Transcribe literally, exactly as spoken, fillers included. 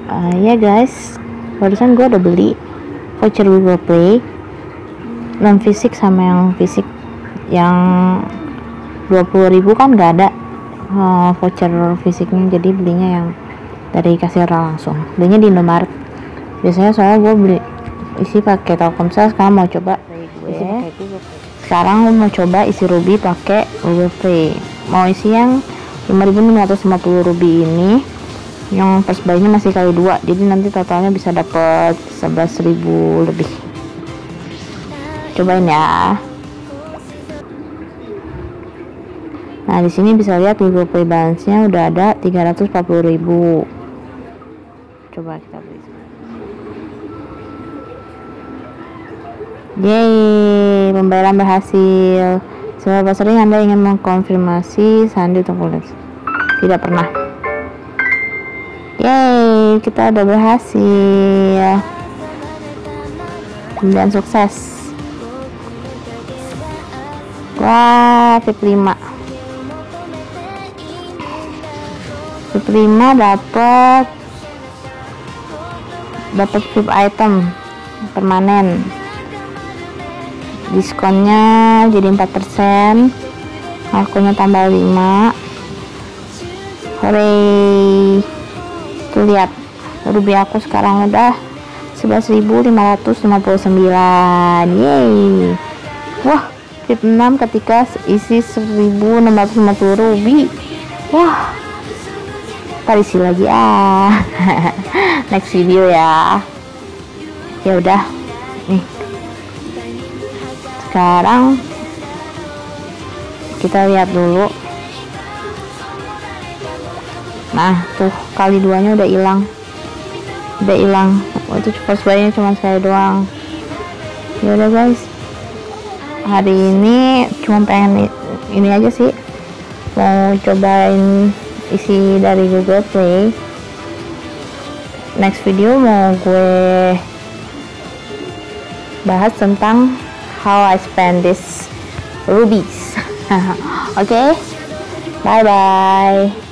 uh, ya guys, barusan gue udah beli voucher Google Play non fisik sama yang fisik. Yang dua puluh ribu kan nggak ada uh, voucher fisiknya, jadi belinya yang dari kasir langsung, belinya di Indomaret biasanya. Soalnya gue beli isi pakai Telkomsel, sekarang mau coba isi pakai Google Play. Sekarang gue mau coba isi Ruby pakai Google Play, mau isi yang lima ribu lima ratus lima puluh Ruby ini, yang first buy-nya masih kali dua, jadi nanti totalnya bisa dapat sebelas ribu lebih. Cobain ya. Nah, di sini bisa lihat Google Play balance-nya udah ada tiga ratus empat puluh ribu. Coba kita beli. Yeay, pembayaran berhasil. Seberapa sering Anda ingin mengkonfirmasi sandi untuk kulit? Tidak pernah. Yeay, kita udah berhasil. Pembelian sukses. Wah, V I P lima. V I P lima dapat dapat V I P item permanen. Diskonnya jadi empat persen, harganya tambah lima. Hore, tuh lihat Ruby aku sekarang udah sebelas ribu lima ratus lima puluh sembilan. Yeay. Wah, V I P enam ketika isi seribu enam ratus lima puluh Ruby. Wah, ntar isi lagi ah. Next video ya. Ya udah nih, sekarang kita lihat dulu. Nah tuh kali duanya udah hilang, udah hilang. Oh, itu first buy-nya cuma sekali doang. Ya udah guys, hari ini cuma pengen ini aja sih, mau cobain isi dari Google Play. Next video mau gue bahas tentang how I spend this rubies. Oke, okay? Bye bye.